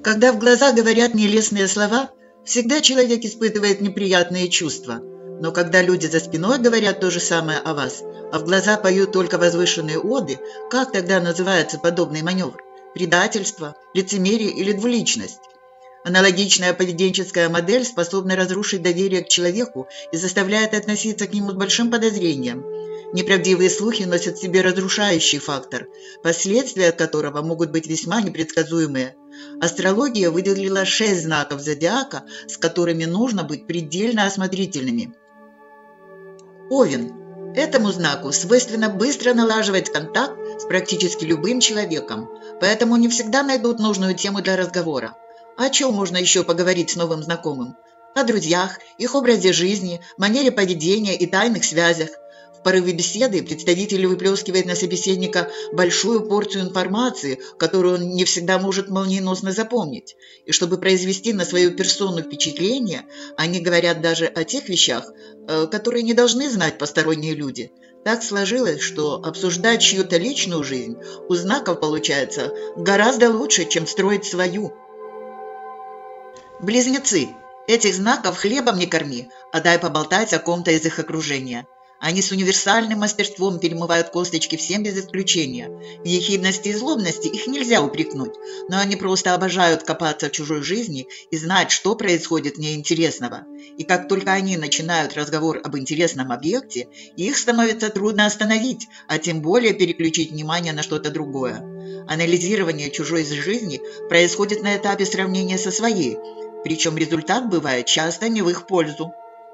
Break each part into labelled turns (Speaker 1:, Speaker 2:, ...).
Speaker 1: Когда в глаза говорят нелестные слова, всегда человек испытывает неприятные чувства. Но когда люди за спиной говорят то же самое о вас, а в глаза поют только возвышенные оды, как тогда называется подобный маневр? Предательство, лицемерие или двуличность? Аналогичная поведенческая модель способна разрушить доверие к человеку и заставляет относиться к нему с большим подозрением. Неправдивые слухи носят в себе разрушающий фактор, последствия которого могут быть весьма непредсказуемые. Астрология выделила 6 знаков зодиака, с которыми нужно быть предельно осмотрительными. Овен. Этому знаку свойственно быстро налаживать контакт с практически любым человеком, поэтому не всегда найдут нужную тему для разговора. О чем можно еще поговорить с новым знакомым? О друзьях, их образе жизни, манере поведения и тайных связях. В порыве беседы представитель выплескивает на собеседника большую порцию информации, которую он не всегда может молниеносно запомнить. И чтобы произвести на свою персону впечатление, они говорят даже о тех вещах, которые не должны знать посторонние люди. Так сложилось, что обсуждать чью-то личную жизнь у знаков получается гораздо лучше, чем строить свою. Близнецы. Этих знаков хлебом не корми, а дай поболтать о ком-то из их окружения. Они с универсальным мастерством перемывают косточки всем без исключения. В ехидности и злобности их нельзя упрекнуть, но они просто обожают копаться в чужой жизни и знать, что происходит неинтересного. И как только они начинают разговор об интересном объекте, их становится трудно остановить, а тем более переключить внимание на что-то другое. Анализирование чужой жизни происходит на этапе сравнения со своей, причем результат бывает часто не в их пользу.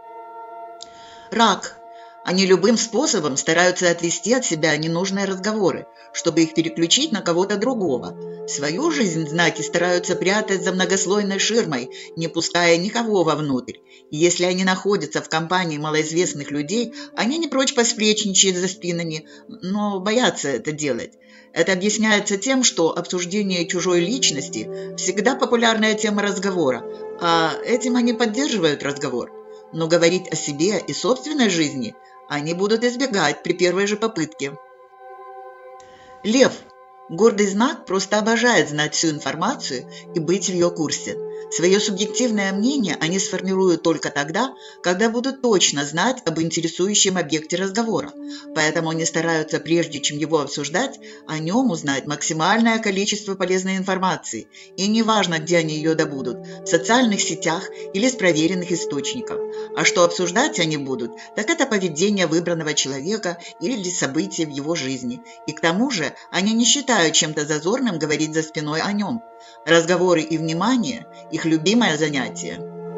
Speaker 1: Рак. Они любым способом стараются отвести от себя ненужные разговоры, чтобы их переключить на кого-то другого. Свою жизнь знаки стараются прятать за многослойной ширмой, не пуская никого вовнутрь. И если они находятся в компании малоизвестных людей, они не прочь посплетничать за спинами, но боятся это делать. Это объясняется тем, что обсуждение чужой личности всегда популярная тема разговора, а этим они поддерживают разговор. Но говорить о себе и собственной жизни они будут избегать при первой же попытке. Лев. Гордый знак просто обожает знать всю информацию и быть в ее курсе. Свое субъективное мнение они сформируют только тогда, когда будут точно знать об интересующем объекте разговора. Поэтому они стараются, прежде чем его обсуждать, о нем узнать максимальное количество полезной информации. И неважно, где они ее добудут – в социальных сетях или с проверенных источников. А что обсуждать они будут, так это поведение выбранного человека или события в его жизни. И к тому же они не считают чем-то зазорным говорить за спиной о нем. Разговоры и внимание – их любимое занятие.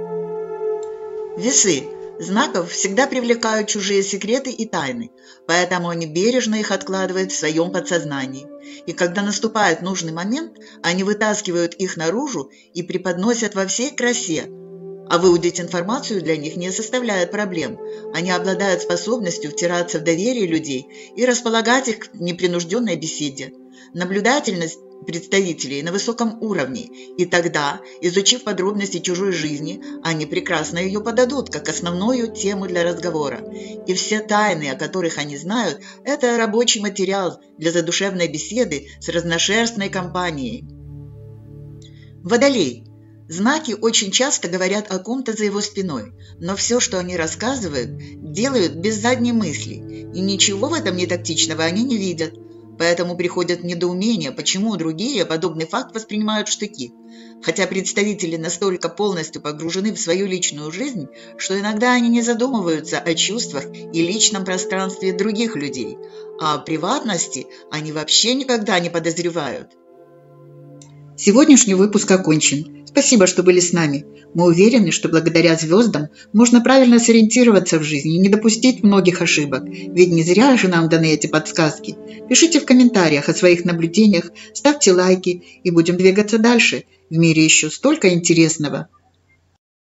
Speaker 1: Весы. Знаков всегда привлекают чужие секреты и тайны, поэтому они бережно их откладывают в своем подсознании. И когда наступает нужный момент, они вытаскивают их наружу и преподносят во всей красе. А выудить информацию для них не составляет проблем. Они обладают способностью втираться в доверие людей и располагать их к непринужденной беседе. Наблюдательность представителей на высоком уровне, и тогда, изучив подробности чужой жизни, они прекрасно ее подадут как основную тему для разговора. И все тайны, о которых они знают, это рабочий материал для задушевной беседы с разношерстной компанией. Водолей. Знаки очень часто говорят о ком-то за его спиной, но все, что они рассказывают, делают без задней мысли, и ничего в этом нетактичного они не видят. Поэтому приходят в недоумение, почему другие подобный факт воспринимают в штыки. Хотя представители настолько полностью погружены в свою личную жизнь, что иногда они не задумываются о чувствах и личном пространстве других людей, а о приватности они вообще никогда не подозревают. Сегодняшний выпуск окончен. Спасибо, что были с нами. Мы уверены, что благодаря звездам можно правильно сориентироваться в жизни и не допустить многих ошибок, ведь не зря же нам даны эти подсказки. Пишите в комментариях о своих наблюдениях, ставьте лайки и будем двигаться дальше. В мире еще столько интересного.